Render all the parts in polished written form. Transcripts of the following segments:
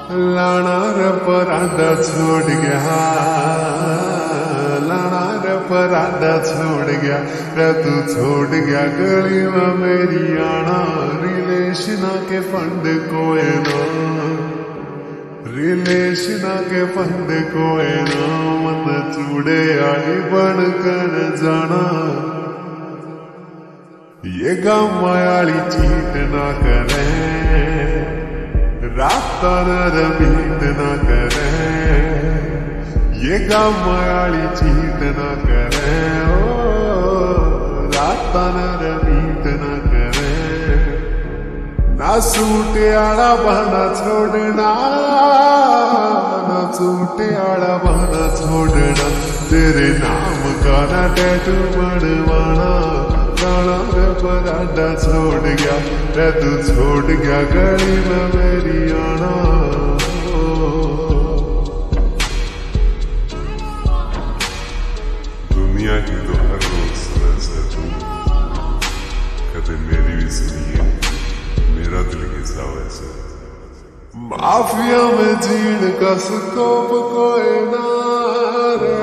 लाना रे परांठा छोड़ गया, लाना रे परांठा छोड़ गया रे तू छोड़ गया गली में मेरी आना। रिलेशना के फंड कोई ना, रिलेशना के फंड कोई ना, मन चूड़े आली बन कर जाना। ये गाँव आली चीट ना करे, रास्ता रमीट ना करे, ये गाँव आली चीट ना करे, ओ रास्ता रमीट ना करे। ना सूटे आड़ा बहाना छोड़ना, ना सूटे आड़ा बहाना छोड़ना, तेरे नाम का ना टैटू बनवाना। लाना रे परांठा छोड़ गया रे तू छोड़ गया गली में मेरी आना। दुनिया की तो हर रोज सुना तुम, कभी मेरी भी सुनी है, मेरा दिल किसा वैसे। माफिया में जीण का स्कोप कोई ना रे,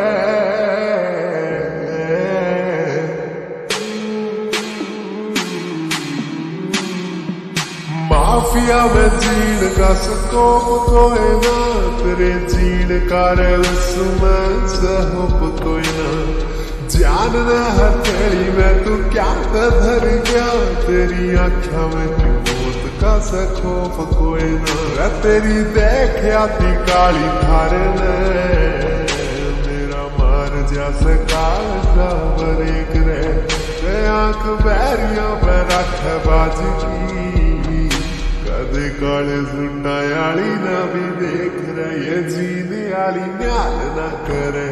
माफिया में जीण का स्कोप कोई ना, तेरे जीण का रे उसमें सहप कोई ना। जान न हथेली में तू क्या धर गया, तेरी आँखों में मौत का सखोफ कोई ना। तेरी देख आती काली थार ने, मेरा मार जा सका बरेक रे। आंख बैरिया पे रख बाज की, कदे काले सुनना आली ना भी देख रहे। जीने आली न्याल ना करे,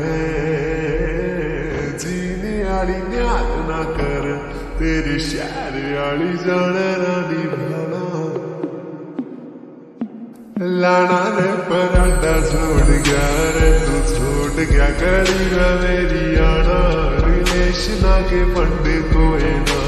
जीने आली न्याल ना कर, तेरे शहर आली जाने रानी भाना। लाना रे परांठा छोड़ गया रे तू छोड़ गया गली में मेरी आना। रिलेशना के फंडे कोई ना,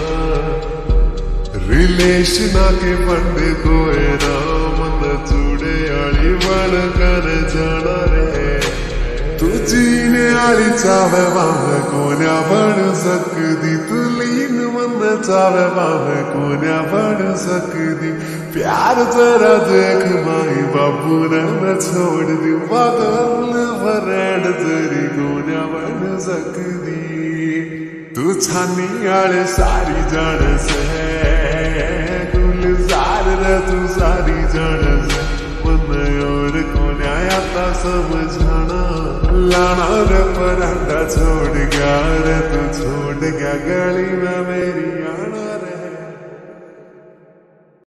रिलेशना के फंडे कोई ना, मन चूड़े आली बन कर जाना रे। तू जीने आली चावे बावे कोन्या बन सकदी, तू लीन मन चावे बावे कोन्या बन सकदी। प्यार जरा देख माई बाबू ने मैं छोड़ दी, बदल फरेड तेरी कोन्या बन सकदी। तू छानी आले सारी जान से, गुलजार रे तू सारी जान से, मन और कोन्या आता समझाना। लाना रे परांठा छोड़ गया रे तू छोड़ गया गली में मेरी